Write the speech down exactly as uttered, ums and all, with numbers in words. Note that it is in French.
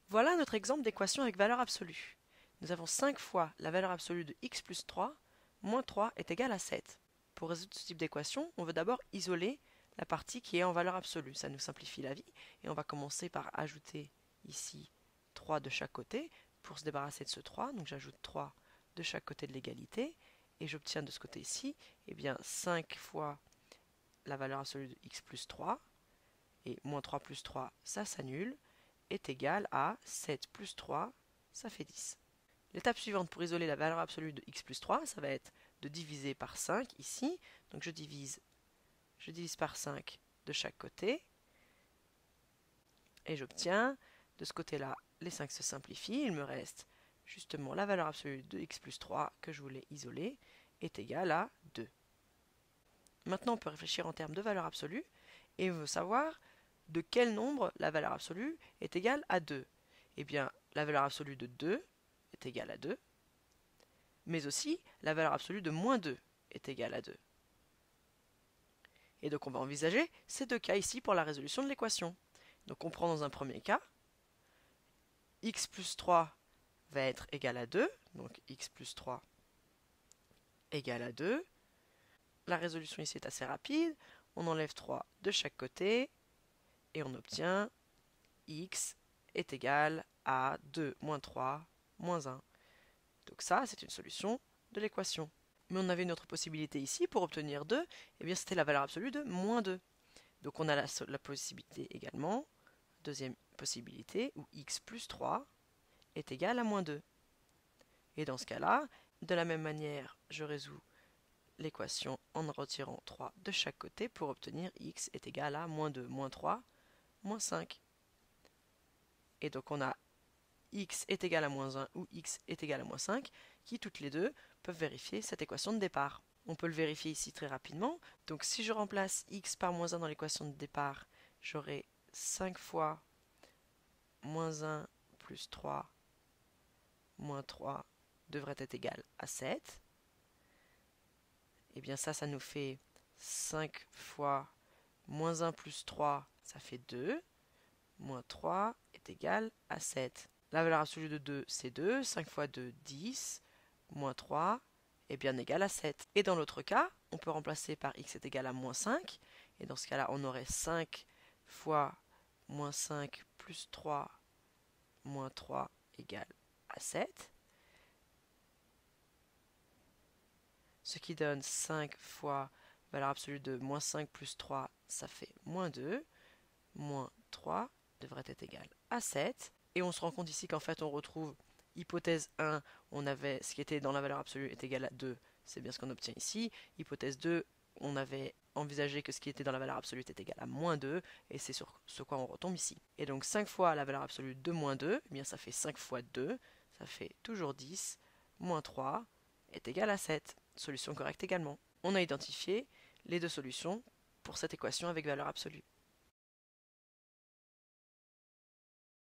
Voilà notre exemple d'équation avec valeur absolue. Nous avons cinq fois la valeur absolue de x plus trois, moins trois est égal à sept. Pour résoudre ce type d'équation, on veut d'abord isoler la partie qui est en valeur absolue. Ça nous simplifie la vie et on va commencer par ajouter ici trois de chaque côté pour se débarrasser de ce trois. Donc j'ajoute trois de chaque côté de l'égalité et j'obtiens de ce côté-ci eh bien cinq fois la valeur absolue de x plus trois et moins trois plus trois, ça s'annule, est égal à sept plus trois, ça fait dix. L'étape suivante pour isoler la valeur absolue de x plus trois, ça va être de diviser par cinq ici. Donc je divise, je divise par cinq de chaque côté. Et j'obtiens, de ce côté-là, les cinq se simplifient. Il me reste justement la valeur absolue de x plus trois que je voulais isoler est égale à deux. Maintenant on peut réfléchir en termes de valeur absolue et on veut savoir de quel nombre la valeur absolue est égale à deux. Eh bien, la valeur absolue de deux est égale à deux, mais aussi la valeur absolue de moins deux est égale à deux. Et donc on va envisager ces deux cas ici pour la résolution de l'équation. Donc on prend dans un premier cas, x plus trois va être égal à deux, donc x plus trois égale à deux. La résolution ici est assez rapide, on enlève trois de chaque côté, et on obtient x est égal à deux moins trois moins un. Donc ça, c'est une solution de l'équation. Mais on avait une autre possibilité ici pour obtenir deux, et bien c'était la valeur absolue de moins deux. Donc on a la, la possibilité également, deuxième possibilité, où x plus trois est égal à moins deux. Et dans ce cas-là, de la même manière, je résous l'équation en retirant trois de chaque côté pour obtenir x est égal à moins deux, moins trois, moins cinq. Et donc on a x est égal à moins un ou x est égal à moins cinq, qui toutes les deux peuvent vérifier cette équation de départ. On peut le vérifier ici très rapidement. Donc si je remplace x par moins un dans l'équation de départ, j'aurai cinq fois moins un plus trois moins trois devrait être égal à sept. Et bien ça, ça nous fait cinq fois moins un plus trois, ça fait deux. Moins trois est égal à sept. La valeur absolue de deux, c'est deux. cinq fois deux, dix. Moins trois est bien égal à sept. Et dans l'autre cas, on peut remplacer par x est égal à moins cinq. Et dans ce cas-là, on aurait cinq fois moins cinq plus trois moins trois égale à sept. Ce qui donne cinq fois valeur absolue de moins cinq plus trois, ça fait moins deux. Moins trois devrait être égal à sept. Et on se rend compte ici qu'en fait on retrouve hypothèse un, on avait ce qui était dans la valeur absolue est égal à deux, c'est bien ce qu'on obtient ici. Hypothèse deux, on avait envisagé que ce qui était dans la valeur absolue est égal à moins deux, et c'est sur ce quoi on retombe ici. Et donc cinq fois la valeur absolue de moins deux, eh bien ça fait cinq fois deux, ça fait toujours dix, moins trois est égal à sept. Solution correcte également. On a identifié les deux solutions pour cette équation avec valeur absolue.